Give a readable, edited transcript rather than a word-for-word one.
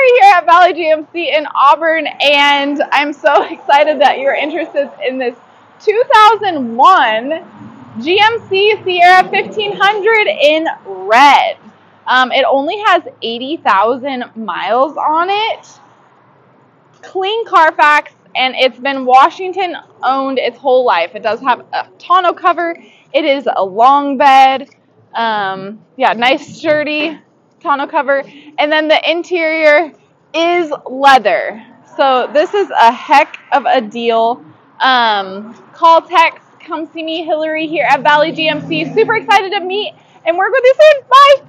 Hilary here at Valley GMC in Auburn, and I'm so excited that you're interested in this 2001 GMC Sierra 1500 in red. It only has 80,000 miles on it. Clean Carfax, and it's been Washington owned its whole life. It does have a tonneau cover. It is a long bed. Yeah, nice sturdy tonneau cover, and then the interior is leather. So this is a heck of a deal. Call, text, come see me, Hilary, here at Valley GMC. Super excited to meet and work with you soon. Bye.